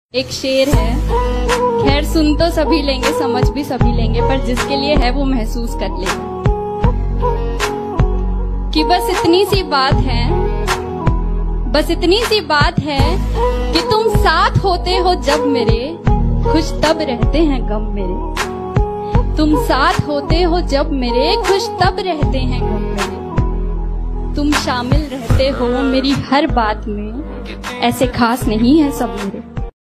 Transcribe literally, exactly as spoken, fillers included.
एक शेर है, खैर सुन तो सभी लेंगे, समझ भी सभी लेंगे, पर जिसके लिए है वो महसूस कर ले कि बस इतनी सी बात है, बस इतनी सी बात है कि तुम साथ होते हो जब मेरे, खुश तब रहते हैं गम मेरे। तुम साथ होते हो जब मेरे, खुश तब रहते हैं गम मेरे। तुम शामिल रहते हो मेरी हर बात में, ऐसे खास नहीं है सब मेरे।